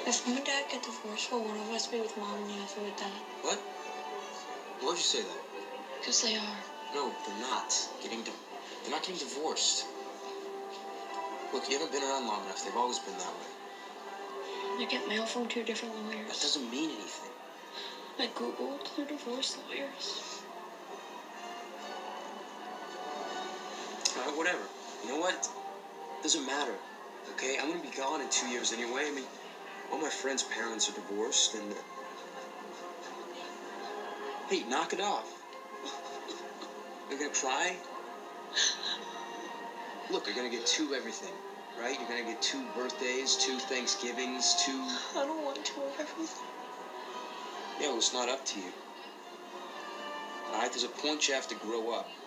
If mom and dad get divorced, will one of us be with mom and the other with dad? What? Why'd you say that? Because they are. No, they're not. They're not getting divorced. Look, you haven't been around long enough. They've always been that way. I get mail from 2 different lawyers. That doesn't mean anything. I googled the divorce lawyers. All right, whatever. You know what? Doesn't matter. Okay, I'm gonna be gone in 2 years anyway. I mean, all my friends' parents are divorced, and hey, knock it off. You're gonna cry? Look, you're gonna get 2 everything, right? You're gonna get 2 birthdays, 2 Thanksgivings, 2. I don't want 2 of everything. Yeah, well, it's not up to you. All right, there's a point you have to grow up.